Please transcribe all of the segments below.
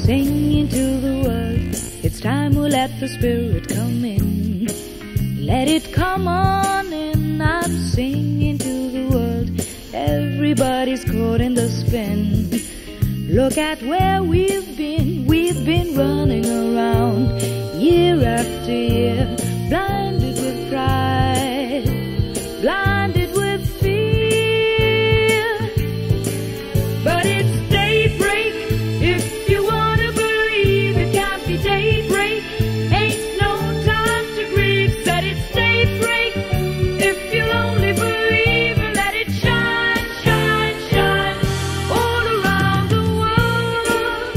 Singing to the world, it's time we let the Spirit come in. Let it come on in. I'm singing to the world, everybody's caught in the spin. Look at where we've been running around year after year, blinded with pride, blinded with fear. But it's daybreak, if you wanna believe it can't be daybreak. Ain't no time to grieve, said it's daybreak. If you'll only believe and let it shine, shine, shine all around the world.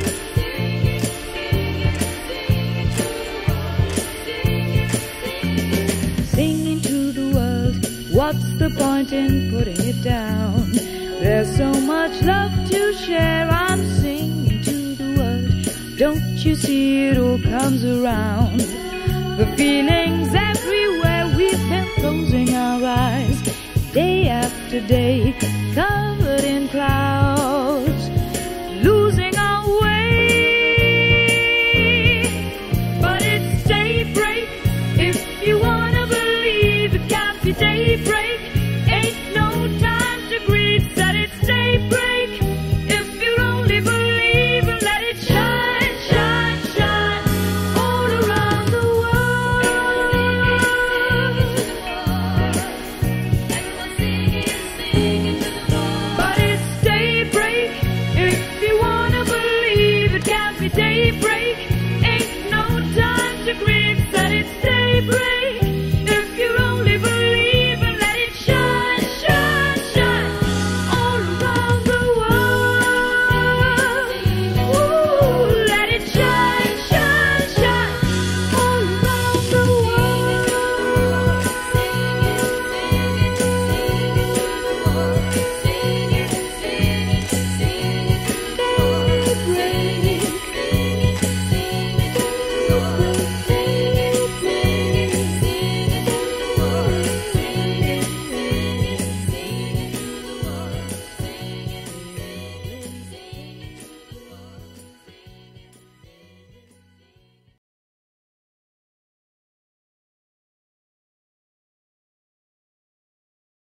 Singing to the world, what's the point in putting it down? There's so much love to share. I'm singing to the world, don't you see it all comes around? The feelings everywhere, we've been closing our eyes day after day, covered in clouds.